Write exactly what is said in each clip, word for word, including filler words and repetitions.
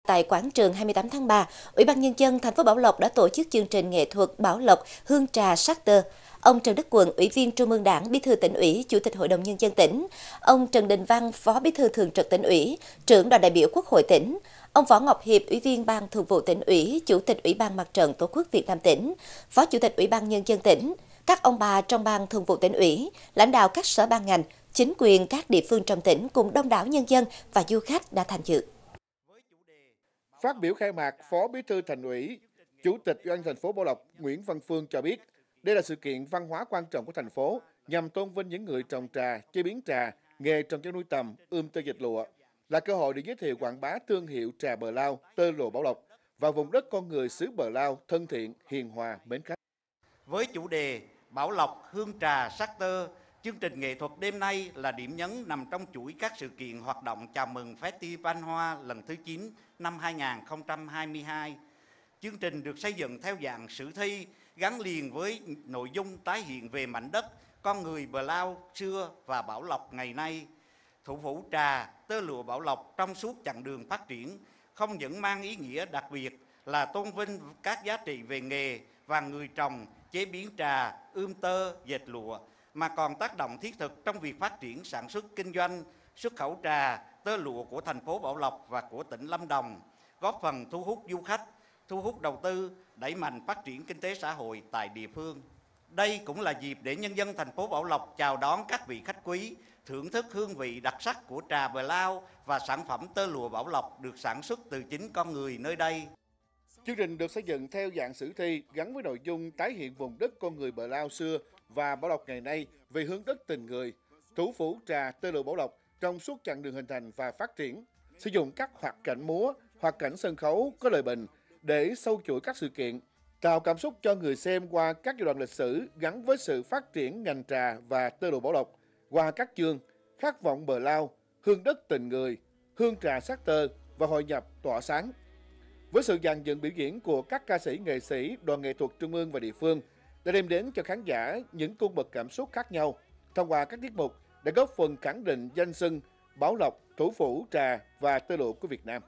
tại quảng trường hai mươi tám tháng ba, Ủy ban Nhân dân thành phố Bảo Lộc đã tổ chức chương trình nghệ thuật Bảo Lộc Hương Trà Sắc Tơ. Ông Trần Đức Quận, Ủy viên Trung ương Đảng, Bí thư Tỉnh ủy, Chủ tịch Hội đồng Nhân dân tỉnh, ông Trần Đình Văn, Phó Bí thư Thường trực Tỉnh ủy, Trưởng đoàn đại biểu Quốc hội tỉnh, ông Võ Ngọc Hiệp, Ủy viên Ban Thường vụ Tỉnh ủy, Chủ tịch Ủy ban Mặt trận Tổ quốc Việt Nam tỉnh, Phó Chủ tịch Ủy ban Nhân dân tỉnh, các ông bà trong Ban Thường vụ Tỉnh ủy, lãnh đạo các sở ban ngành, chính quyền các địa phương trong tỉnh cùng đông đảo nhân dân và du khách đã tham dự. Phát biểu khai mạc, Phó Bí thư Thành ủy, Chủ tịch Ủy ban thành phố Bảo Lộc Nguyễn Văn Phương cho biết, đây là sự kiện văn hóa quan trọng của thành phố nhằm tôn vinh những người trồng trà, chế biến trà, nghề trồng chăn nuôi tầm, ươm tơ dệt lụa, là cơ hội để giới thiệu quảng bá thương hiệu trà Bờ Lao, tơ lụa Bảo Lộc và vùng đất con người xứ Bờ Lao thân thiện, hiền hòa, mến khách. Với chủ đề Bảo Lộc Hương Trà Sắc Tơ, chương trình nghệ thuật đêm nay là điểm nhấn nằm trong chuỗi các sự kiện hoạt động chào mừng Festival Hoa lần thứ chín năm hai nghìn không trăm hai mươi hai. Chương trình được xây dựng theo dạng sử thi, gắn liền với nội dung tái hiện về mảnh đất, con người Bờ Lao xưa và Bảo Lộc ngày nay. Thủ phủ trà, tơ lụa Bảo Lộc trong suốt chặng đường phát triển không những mang ý nghĩa đặc biệt là tôn vinh các giá trị về nghề và người trồng, chế biến trà, ươm tơ, dệt lụa, mà còn tác động thiết thực trong việc phát triển sản xuất kinh doanh, xuất khẩu trà, tơ lụa của thành phố Bảo Lộc và của tỉnh Lâm Đồng, góp phần thu hút du khách, thu hút đầu tư, đẩy mạnh phát triển kinh tế xã hội tại địa phương. Đây cũng là dịp để nhân dân thành phố Bảo Lộc chào đón các vị khách quý, thưởng thức hương vị đặc sắc của trà Bờ Lao và sản phẩm tơ lụa Bảo Lộc được sản xuất từ chính con người nơi đây. Chương trình được xây dựng theo dạng sử thi gắn với nội dung tái hiện vùng đất con người Bờ Lao xưa và Bảo Lộc ngày nay về hướng đất tình người, thủ phủ trà tơ lụa Bảo Lộc trong suốt chặng đường hình thành và phát triển, sử dụng các hoạt cảnh múa, hoạt cảnh sân khấu có lời bình để sâu chuỗi các sự kiện, tạo cảm xúc cho người xem qua các giai đoạn lịch sử gắn với sự phát triển ngành trà và tơ lụa Bảo Lộc qua các chương Khát vọng Bờ Lao, Hương đất tình người, Hương trà sắc tơ và Hội nhập tỏa sáng. Với sự dàn dựng biểu diễn của các ca sĩ, nghệ sĩ, đoàn nghệ thuật trung ương và địa phương đã đem đến cho khán giả những cung bậc cảm xúc khác nhau thông qua các tiết mục để góp phần khẳng định danh xưng Bảo Lộc, thủ phủ trà và tơ lụa của Việt Nam.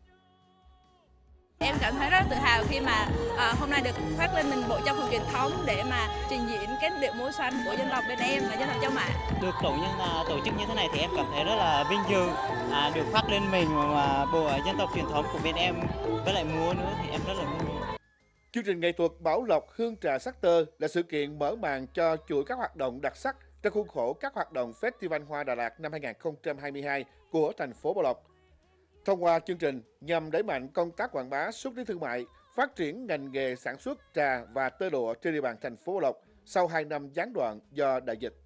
Em cảm thấy rất tự hào khi mà à, hôm nay được khoác lên mình bộ trang phục truyền thống để mà trình diễn cái điệu múa xoanh của dân tộc bên em là dân tộc Châu Mã. Được tổ nhân tổ chức như thế này thì em cảm thấy rất là vinh dự, à, được khoác lên mình mà bộ dân tộc truyền thống của bên em với lại múa nữa thì em rất là vui. Chương trình nghệ thuật Bảo Lộc Hương Trà Sắc Tơ là sự kiện mở màn cho chuỗi các hoạt động đặc sắc trong khuôn khổ các hoạt động Festival Hoa Đà Lạt năm hai nghìn không trăm hai mươi hai của thành phố Bảo Lộc. Thông qua chương trình nhằm đẩy mạnh công tác quảng bá, xúc tiến thương mại, phát triển ngành nghề sản xuất trà và tơ lụa trên địa bàn thành phố Bảo Lộc sau hai năm gián đoạn do đại dịch.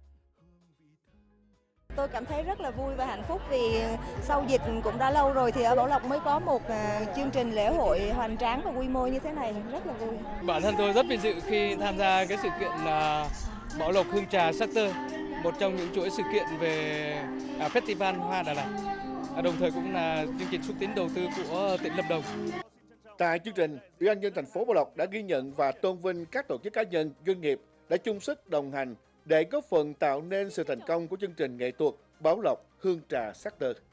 Tôi cảm thấy rất là vui và hạnh phúc vì sau dịch cũng đã lâu rồi thì ở Bảo Lộc mới có một chương trình lễ hội hoành tráng và quy mô như thế này, rất là vui. Bản thân tôi rất vinh dự khi tham gia cái sự kiện Bảo Lộc Hương Trà Sắc Tơ, một trong những chuỗi sự kiện về Festival Hoa Đà Lạt. Đồng thời cũng là chương trình xúc tiến đầu tư của tỉnh Lâm Đồng. Tại chương trình, Ủy ban nhân dân thành phố Bảo Lộc đã ghi nhận và tôn vinh các tổ chức cá nhân, doanh nghiệp đã chung sức đồng hành để góp phần tạo nên sự thành công của chương trình nghệ thuật Bảo Lộc Hương Trà Sắc Tơ.